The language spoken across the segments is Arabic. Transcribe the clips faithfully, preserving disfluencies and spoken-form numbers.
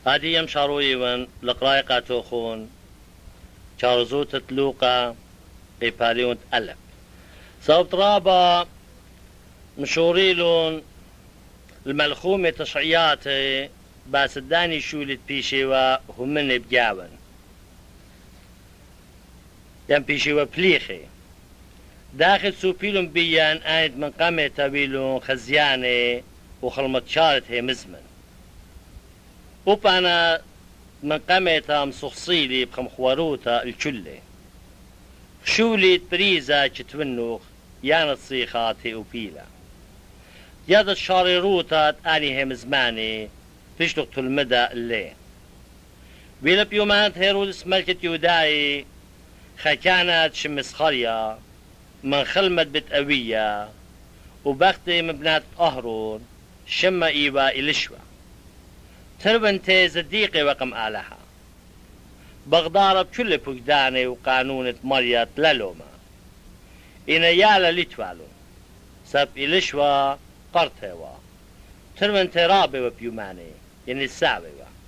هادي يم شارويون لقراي قاتوخون شارزوت تلوقا إيباليون ألف صوت رابا مشوريلون الملخومة تشعياتي باسداني شولت بيشيوا هم من بجاون يم بيشيوا بليخي داخل سوبيلون بيان آيد من قامة تابيلون خزياني وخلمت شارت هي مزمن وبانا من قامة مصخصيلي بخم خواروتا الكلي شولت بريزا كتونوخ يانا صيخاتي وبيلا ياد الشاريروتا آني هم زماني تشتغت المدى اللي بيلا بيومات هيرودس ملكة يوداي خكانت شمس خريا من خلمت بتقوية وبختي مبنات أهرون شم إيوا إلشوا تربنتي زديقي وقم آلها بغدار بكل فقداني وقانونة مريت للوما إنا يالا لتوالو سب إلشوا قرتوا تربنتي رابي وبيوماني يعني الساوي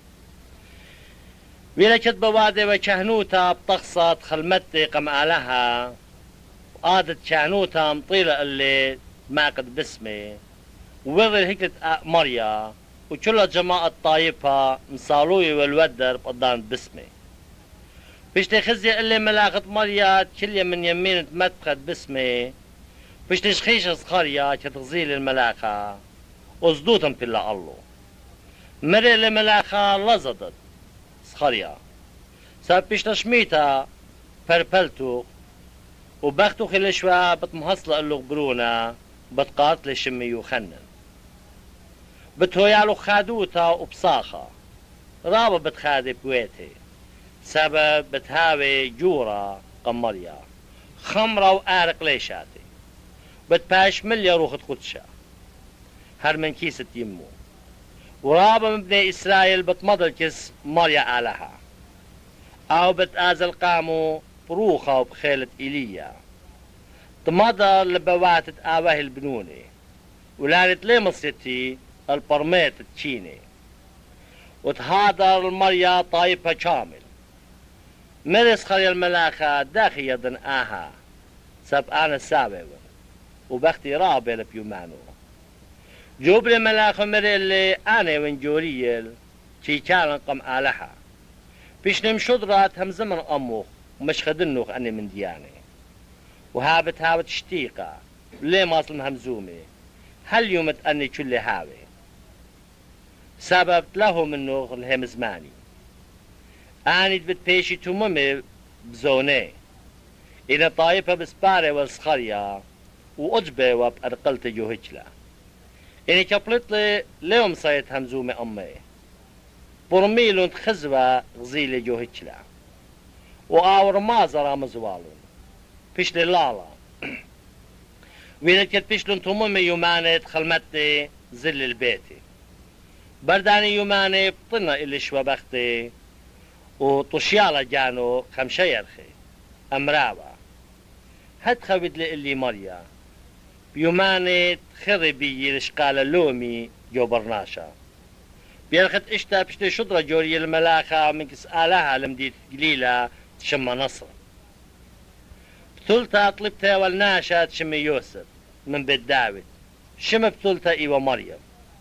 ويلا كتب وادي وكهنوتا بتقصد خلمتي قم آلها وقادت كهنوتا مطيلة اللي ما قد باسمي ووضل هيكلة مريا وكل جماعة طايفة مصالوي والودر بقضان باسمي بيشتي خزي اللي ملاقت مريا كل من يمين تمتقد باسمي بيشتي شخيش صخريا كتغزيل الملاقة وزدوتم في الله الله مري اللي ملاقة لزدت صخريا ساب بيشتي شميتا فربلتو وبختو خلشوا بتمهصلة اللي غبرونا بتقاتل شمي يخنن بتهويالو خادوتا وبصاخة رابا بتخادي بويتي سبب بتهاوي جورا قمريا خمرة وآرق ليشاتي بتباش مليا روخت قدشا هر من كيسة يمو ورابا مبني إسرائيل بتمضل كيس مريا آلها أو بتآزل قامو بروخة وبخيلة إيليا تمضى لبواتت آواه البنوني ولانت ليه مصيتي البرميت التشيني وتهادر المريا طايبها كامل مرس خلي الملاخة داخل يدن آها سب أنا سابق وبختي رابي لبيومانو جوب لي ملاخة مري اللي أنا ونجوريل شي كان قم آلها بيش نمشدرات هم زمن أموخ ومش خدنوخ أني من دياني وهابت هابت شتيقة ليه ماصل همزومي هل يومت أني كل هاوي سبب له منه الهم زماني أني دبت بيشي تمومي بزوني إن طايفة بسباري والسخرية وأجبي وبأرقلت جوهجلا إني كبلت لي ليوم صيت همزومي أمي برميلون خزوة غزيلي جوهجلا وآور مازرا مزوالون فيش لالا وين كت بيشلون تمومي يوماني خلمتي زل البيتي برداني يوماني بطنا اللي شوا بختي وطشيالة جانو خمشة يرخي أمراوة هاد خويد لي اللي مريا بيوماني تخري بي لشقال لومي جو برناشا بيرخت اشتا بشتي شدرة جوري الملاخة من كسالها لمديت قليلة تشمى نصر بطولتا طلبتها والناشا تشمي يوسف من بيت داود شم بطولتا ايوه مريم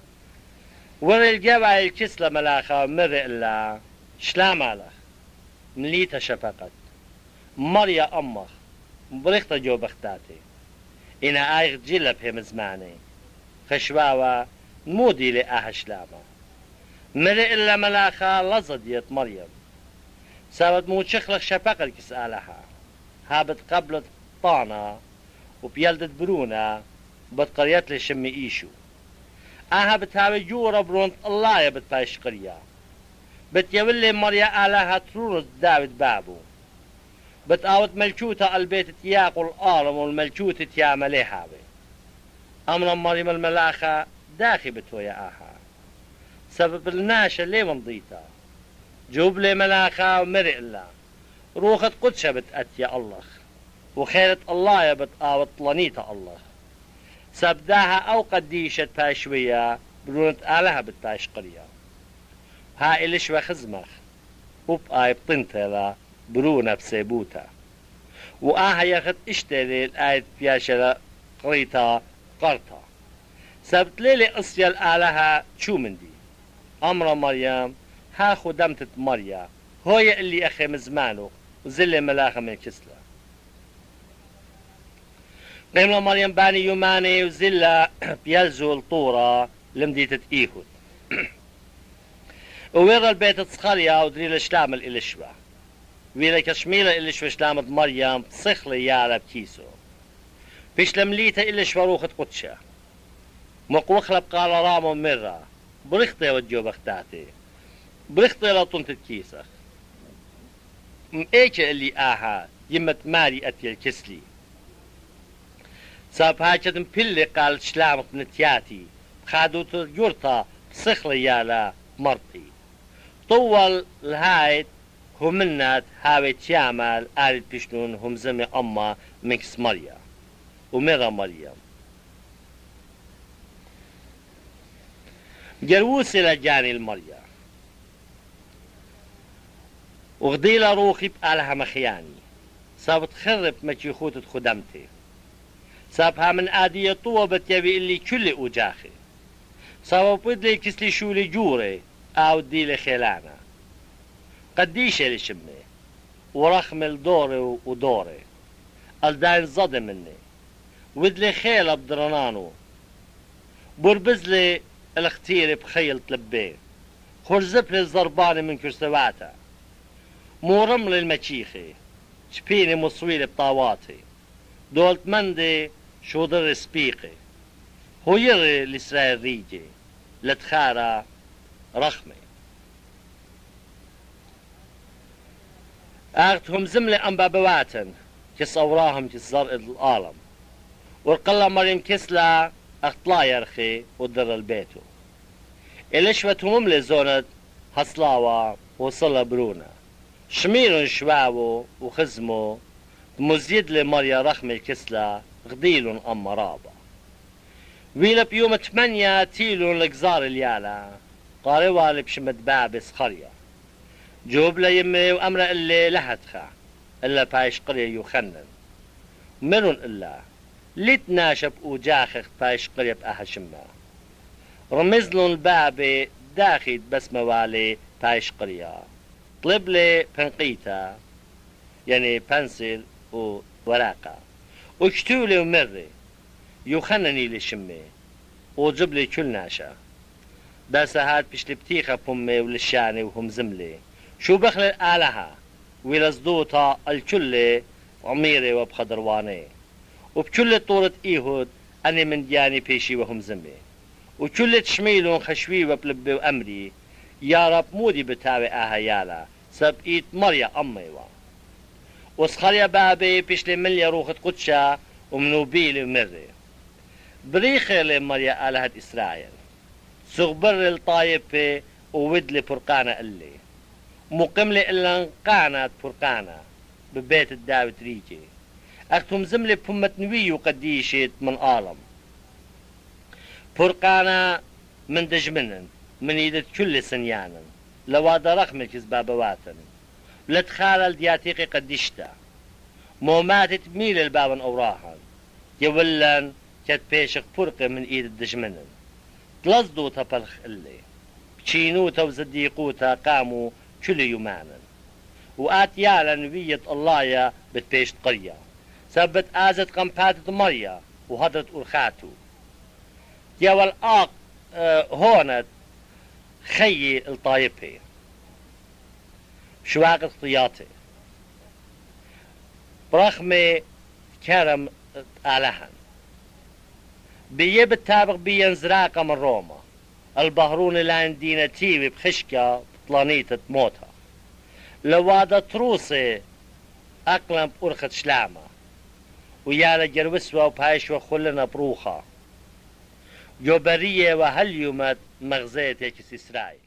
وري الجوع الكسلة ملاخة مري إلا شلام على مليتها شفقت مريا أمخ بريختا جو بختاتي إنا آيغ جلب هم زماني خشواوا مودي لآها شلامة مري إلا ملاخة لزديت مريم سابت موت شخلق شفقت كسالها هابت قبلت طانا وبيلدت برونا بتقريت لي شمي إيشو آها بتهاوي جورا برونت الله يا بتفايش قرية بتيولي مريا آلها ترورت داود بابو بتقاوت ملكوتة البيت تياق والآرم والملكوتة تياملي هاوي أمنا مريم الملاخة داخي بتويا آها سبب الناشا ليه منضيتا جوب لي ملاخة ومرئ الله روخت قدشة بتأتي الله وخيرة الله يا بتقاوت طلانيتا الله سبداها أو قديشة باشوية برونت آلها بتاش قرية ها إلش وخزمخ وب آي بطنتلا برونة بسيبوتا وآها ياخد اشتري الآية بياشرة قريتا قرطا سبت ليلي أصيا الآلهة شو من دي أمر مريم ها خدمتت مريم هوية اللي أخي مزمانو وزلي ملاخة من كسلة قيمة مريم باني يوماني وزلة بيلزو الطورة لمديتة إيهود وويرا البيت تصخريا ودريل شلام الإلشوة ويرا كشميلة إلشوة شلامة مريم صخلي يارا بكيسو بيش لمليتا إلشوة روخت قدشة مقوخلب قال رامو مرة برختي وديو بختاتي برختي لا طنت كيسخ ايجا اللي آها يمت ماري أتي الكسلي ساب هاجتن بلي قال شلامت نتياتي خادوت جورتا صخلي يالا مرتي طول الهايت همنات هاوي تيامال آلت بشنون هم زمي أما مكس مريم ومرا مريم جروس إلى جاني المريا وغديلا روخي بقالها مخياني صابت خرب مكي خوتت خدمتي صابها من آدية طوبت يبي اللي كل أجاخي صابت بدلي كسلي شولي جوري أو ديلي خيلانا قديش اللي شمي ورخمل دوري ودوري الداين صدى مني ودلي خيلة بدرنانو بربزلي الاختير بخيل تلبيه خرزب لي الزرباني من كرسواتا مو رمل المشيخي شبيني مصويل بطاواتي دولت مندي شو در سبيقي هو يري لإسرائيل ريجي لتخارا رخمي اغتهم زملي انبابواتن كس اوراهم كس زرق العالم ورقلا مريم كسلا اخطلا يرخي ودر البيتو إلشوة مملي زونت هصلاوة وصلا برونا شميرون شواو وخزمو مزيد لمريا رخمي كسلا غديلون أما رابا ويلا بيوم تمانية تيلون لقزار اليالا قاروا بشمد بابس خريا جوب ليمي وأمر اللي لهتخا إلا بايش قرية يخنن مرون إلا لتناشب وجاخخ بايش قرية بأهشمها رمزلون البابي داخل بس موالي بايش قرية طلب لي بنقيتا يعني بنسل وورقة واكتولي ومري يخنني لشمي وجب لي كل ناشا بس هاد بيش لبتيخة بمي ولشاني وهم زملي شو بخل الآلهة ولزدوتا الكل عميري وبخضرواني وبكل طورة إيهود أني من دياني بيشي وهم زمي وكل تشميلون خشوي وبلبي وأمري يا رب مودي بتاوي آها يالا سبقيت مريا أميوا وصخريا بابي بيشلي مليا روخت قدشا ومنوبيلي ومري بريخي لمريا آلهة إسرائيل صغبر الطايبة وودلي برقانة اللي مقملي إلا قانت برقانة ببيت الداوت ريجي أختم زملي بمة نوي وقديشت من عالم برقانة من دجمنن من يدت كل سنيانا لوادا رقم الكزبابواتن لتخالل دياتيقي قديشتا موماتت ميل البابن أوراها يولن كت بيشق فرقة من ايد الدجمنن تلزدو تبلخ اللي بشينوتا وزديقوتا قاموا كل يومانا وآتيالا نبية الله بتبيشت قرية سبت آزت قمباتة مريا وهدرت أرخاتو يا والآق اه هونت خي الطايبي شواق اختياطي برغم كرم آلهن بيه بالتابق بيه زراقة من روما البهرون لان دينا تيوي بخشكة بطلانيتة موتها لوادا تروسي أقلم بأرخت شلامة ويالا جروسوا وبهايشوا خلنا بروخة جوبرية وهل يومت مغزية يكس إسرائيل